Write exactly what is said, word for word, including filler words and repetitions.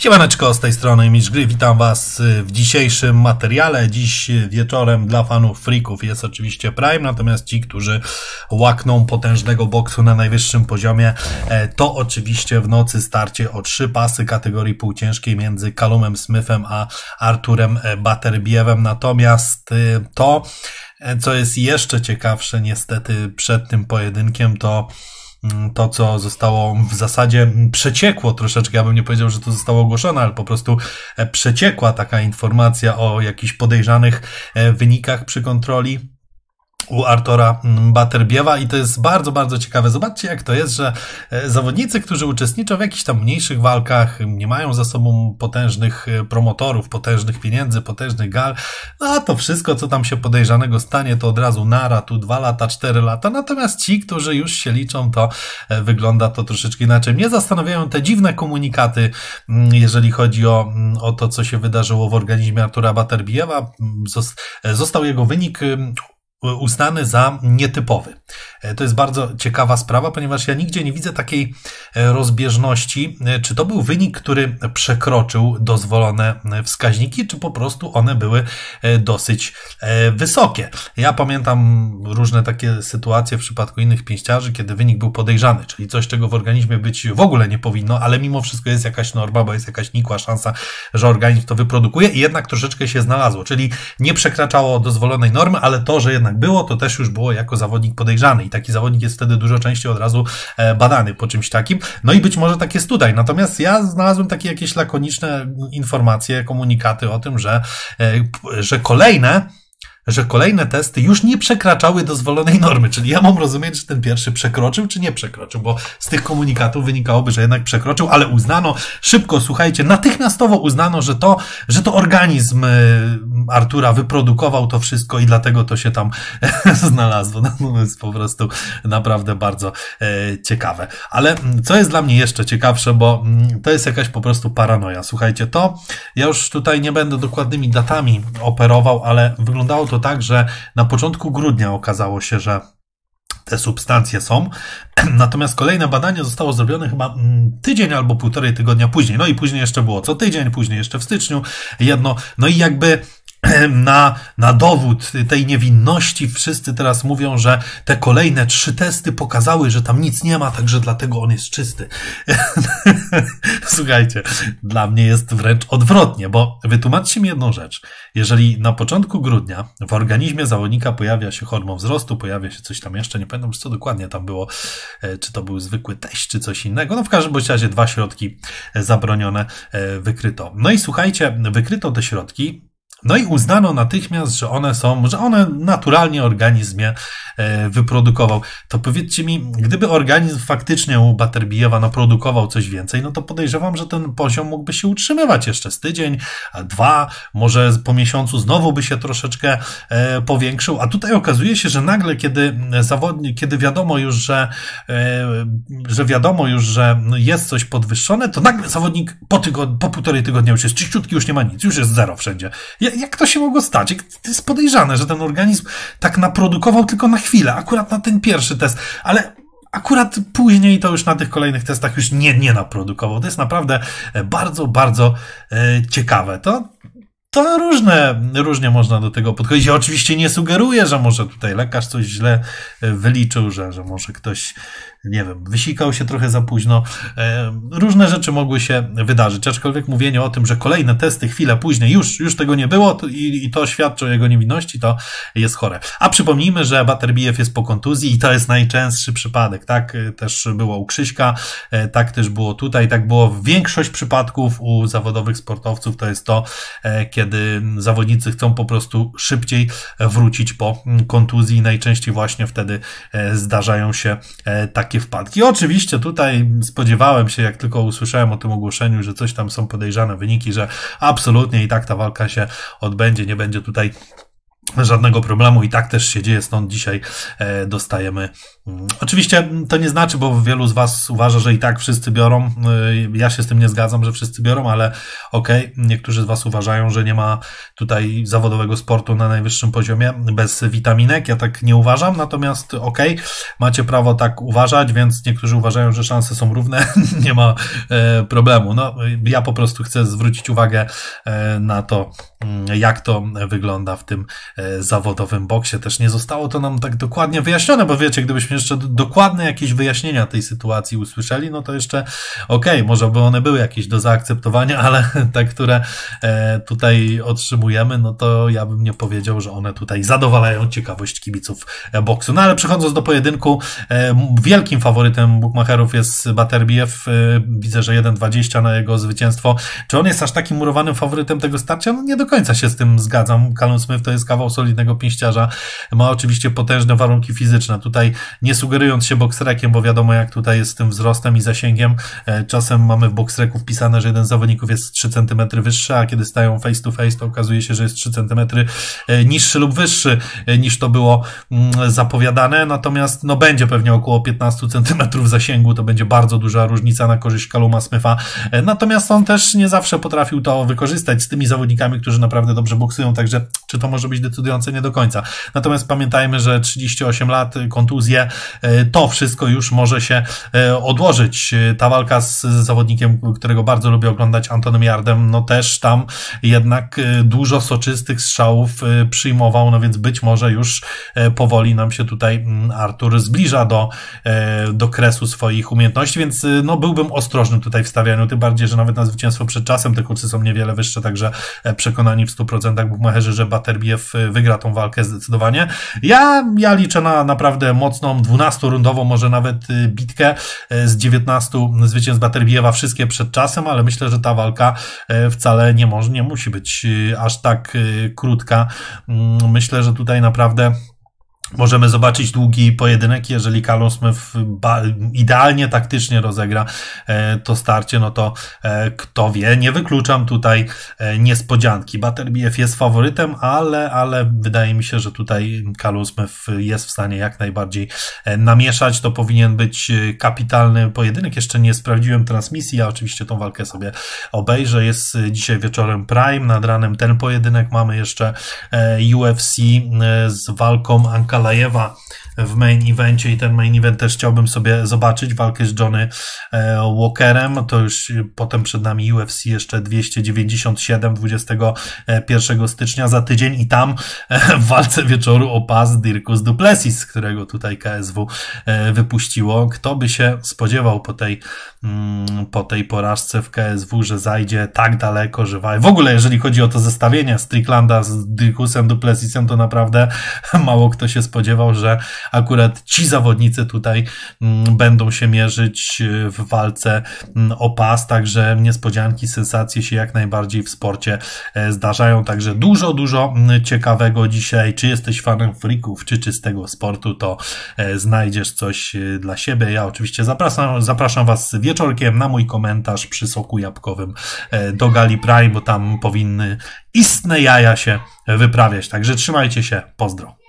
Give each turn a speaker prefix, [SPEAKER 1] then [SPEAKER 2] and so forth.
[SPEAKER 1] Siemaneczko, z tej strony Mistrz Gry, witam Was w dzisiejszym materiale. Dziś wieczorem dla fanów freaków jest oczywiście Prime, natomiast ci, którzy łakną potężnego boksu na najwyższym poziomie, to oczywiście w nocy starcie o trzy pasy kategorii półciężkiej między Callumem Smithem a Arturem Butterbievem. Natomiast to, co jest jeszcze ciekawsze niestety przed tym pojedynkiem, to to, co zostało w zasadzie przeciekło troszeczkę, ja bym nie powiedział, że to zostało ogłoszone, ale po prostu przeciekła taka informacja o jakichś podejrzanych wynikach przy kontroli u Artura Butterbiewa i to jest bardzo, bardzo ciekawe. Zobaczcie, jak to jest, że zawodnicy, którzy uczestniczą w jakichś tam mniejszych walkach, nie mają za sobą potężnych promotorów, potężnych pieniędzy, potężnych gal, no a to wszystko, co tam się podejrzanego stanie, to od razu nara, tu dwa lata, cztery lata, natomiast ci, którzy już się liczą, to wygląda to troszeczkę inaczej. Mnie zastanawiają te dziwne komunikaty, jeżeli chodzi o, o to, co się wydarzyło w organizmie Artura Butterbiewa. Został jego wynik uznany za nietypowy. To jest bardzo ciekawa sprawa, ponieważ ja nigdzie nie widzę takiej rozbieżności, czy to był wynik, który przekroczył dozwolone wskaźniki, czy po prostu one były dosyć wysokie. Ja pamiętam różne takie sytuacje w przypadku innych pięściarzy, kiedy wynik był podejrzany, czyli coś, czego w organizmie być w ogóle nie powinno, ale mimo wszystko jest jakaś norma, bo jest jakaś nikła szansa, że organizm to wyprodukuje i jednak troszeczkę się znalazło, czyli nie przekraczało dozwolonej normy, ale to, że jednak było, to też już było jako zawodnik podejrzany i taki zawodnik jest wtedy dużo częściej od razu badany po czymś takim. No i być może tak jest tutaj. Natomiast ja znalazłem takie jakieś lakoniczne informacje, komunikaty o tym, że, że kolejne że kolejne testy już nie przekraczały dozwolonej normy, czyli ja mam rozumieć, że ten pierwszy przekroczył, czy nie przekroczył, bo z tych komunikatów wynikałoby, że jednak przekroczył, ale uznano szybko, słuchajcie, natychmiastowo uznano, że to, że to organizm Artura wyprodukował to wszystko i dlatego to się tam znalazło. No, to jest po prostu naprawdę bardzo e, ciekawe. Ale co jest dla mnie jeszcze ciekawsze, bo to jest jakaś po prostu paranoja. Słuchajcie, to ja już tutaj nie będę dokładnymi datami operował, ale wyglądało to to tak, że na początku grudnia okazało się, że te substancje są, natomiast kolejne badanie zostało zrobione chyba tydzień albo półtorej tygodnia później, no i później jeszcze było co tydzień, później jeszcze w styczniu jedno, no i jakby Na, na dowód tej niewinności wszyscy teraz mówią, że te kolejne trzy testy pokazały, że tam nic nie ma, także dlatego on jest czysty. Słuchajcie, dla mnie jest wręcz odwrotnie, bo wytłumaczcie mi jedną rzecz. Jeżeli na początku grudnia w organizmie zawodnika pojawia się hormon wzrostu, pojawia się coś tam jeszcze, nie pamiętam co dokładnie tam było, czy to był zwykły teść, czy coś innego, no w każdym razie dwa środki zabronione wykryto. No i słuchajcie, wykryto te środki, no i uznano natychmiast, że one są, że one naturalnie organizm je wyprodukował. To powiedzcie mi, gdyby organizm faktycznie u Butterbiewa naprodukował coś więcej, no to podejrzewam, że ten poziom mógłby się utrzymywać jeszcze z tydzień, a dwa, może po miesiącu znowu by się troszeczkę powiększył, a tutaj okazuje się, że nagle, kiedy zawodnik, kiedy wiadomo już, że, że wiadomo już, że jest coś podwyższone, to nagle zawodnik po, tygod- po półtorej tygodnia już jest czyściutki, już nie ma nic, już jest zero wszędzie. Jak to się mogło stać? To jest podejrzane, że ten organizm tak naprodukował tylko na chwilę, akurat na ten pierwszy test, ale akurat później to już na tych kolejnych testach już nie, nie naprodukował. To jest naprawdę bardzo, bardzo e, ciekawe. To To różne, różnie można do tego podchodzić. Ja oczywiście nie sugeruję, że może tutaj lekarz coś źle wyliczył, że, że może ktoś, nie wiem, wysikał się trochę za późno. Różne rzeczy mogły się wydarzyć, aczkolwiek mówienie o tym, że kolejne testy chwilę później już, już tego nie było to, i, i to świadczy o jego niewinności, to jest chore. A przypomnijmy, że Butterbiev jest po kontuzji i to jest najczęstszy przypadek. Tak też było u Krzyśka, tak też było tutaj, tak było większość przypadków u zawodowych sportowców. To jest to, kiedy kiedy zawodnicy chcą po prostu szybciej wrócić po kontuzji. Najczęściej właśnie wtedy zdarzają się takie wpadki. Oczywiście tutaj spodziewałem się, jak tylko usłyszałem o tym ogłoszeniu, że coś tam są podejrzane wyniki, że absolutnie i tak ta walka się odbędzie, nie będzie tutaj żadnego problemu i tak też się dzieje, stąd dzisiaj dostajemy Oczywiście to nie znaczy, bo wielu z was uważa, że i tak wszyscy biorą. Ja się z tym nie zgadzam, że wszyscy biorą, ale okej, okay, niektórzy z was uważają, że nie ma tutaj zawodowego sportu na najwyższym poziomie bez witaminek. Ja tak nie uważam, natomiast okej, okay, macie prawo tak uważać, więc niektórzy uważają, że szanse są równe, nie ma e, problemu. No, ja po prostu chcę zwrócić uwagę e, na to, jak to wygląda w tym e, zawodowym boksie. Też nie zostało to nam tak dokładnie wyjaśnione, bo wiecie, gdybyśmy jeszcze dokładne jakieś wyjaśnienia tej sytuacji usłyszeli, no to jeszcze okej, okay, może by one były jakieś do zaakceptowania, ale te, które e, tutaj otrzymujemy, no to ja bym nie powiedział, że one tutaj zadowalają ciekawość kibiców boksu. No ale przechodząc do pojedynku, e, wielkim faworytem bookmacherów jest Beterbiev. E, widzę, że jeden dwadzieścia na jego zwycięstwo. Czy on jest aż takim murowanym faworytem tego starcia? No nie do końca się z tym zgadzam. Callum Smith to jest kawał solidnego pięściarza. Ma oczywiście potężne warunki fizyczne. Tutaj nie sugerując się boxrekiem, bo wiadomo jak tutaj jest z tym wzrostem i zasięgiem. Czasem mamy w boxreku wpisane, że jeden z zawodników jest trzy centymetry wyższy, a kiedy stają face to face, to okazuje się, że jest trzy centymetry niższy lub wyższy niż to było zapowiadane. Natomiast no będzie pewnie około piętnaście centymetrów zasięgu. To będzie bardzo duża różnica na korzyść Calluma Smitha. Natomiast on też nie zawsze potrafił to wykorzystać z tymi zawodnikami, którzy naprawdę dobrze boksują, także czy to może być decydujące? Nie do końca. Natomiast pamiętajmy, że trzydzieści osiem lat, kontuzje, to wszystko już może się odłożyć. Ta walka z zawodnikiem, którego bardzo lubię oglądać, Antonym Yardem, no też tam jednak dużo soczystych strzałów przyjmował, no więc być może już powoli nam się tutaj Artur zbliża do, do kresu swoich umiejętności, więc no byłbym ostrożny tutaj w stawianiu, tym bardziej, że nawet na zwycięstwo przed czasem te kursy są niewiele wyższe, także przekonani w stu procentach bookmacherzy, że Beterbiev wygra tą walkę zdecydowanie. Ja, ja liczę na naprawdę mocną, dwunastorundową, może nawet bitkę z dziewiętnastu zwycięstw Beterbiewa, wszystkie przed czasem, ale myślę, że ta walka wcale nie może, nie musi być aż tak krótka. Myślę, że tutaj naprawdę możemy zobaczyć długi pojedynek. Jeżeli Callum Smith idealnie taktycznie rozegra to starcie, no to kto wie, nie wykluczam tutaj niespodzianki. Beterbiev jest faworytem, ale, ale wydaje mi się, że tutaj Callum Smith jest w stanie jak najbardziej namieszać. To powinien być kapitalny pojedynek. Jeszcze nie sprawdziłem transmisji, ja oczywiście tą walkę sobie obejrzę. Jest dzisiaj wieczorem Prime, nad ranem ten pojedynek. Mamy jeszcze U F C z walką Ankalaewa w main evencie i ten main event też chciałbym sobie zobaczyć, walkę z Johnny Walkerem, to już potem przed nami U F C jeszcze dwieście dziewięćdziesiąt siedem dwudziestego pierwszego stycznia za tydzień i tam w walce wieczoru o pas Dirkus du Plessis, którego tutaj K S W wypuściło. Kto by się spodziewał po tej, po tej porażce w K S W, że zajdzie tak daleko, że w ogóle jeżeli chodzi o to zestawienie Stricklanda z Dirkusem du Plessisem, to naprawdę mało kto się spodziewał, że akurat ci zawodnicy tutaj będą się mierzyć w walce o pas, także niespodzianki, sensacje się jak najbardziej w sporcie zdarzają, także dużo, dużo ciekawego dzisiaj. Czy jesteś fanem freaków, czy czystego sportu, to znajdziesz coś dla siebie. Ja oczywiście zapraszam, zapraszam was wieczorkiem na mój komentarz przy soku jabłkowym do Gali Prime, bo tam powinny istne jaja się wyprawiać, także trzymajcie się, pozdro.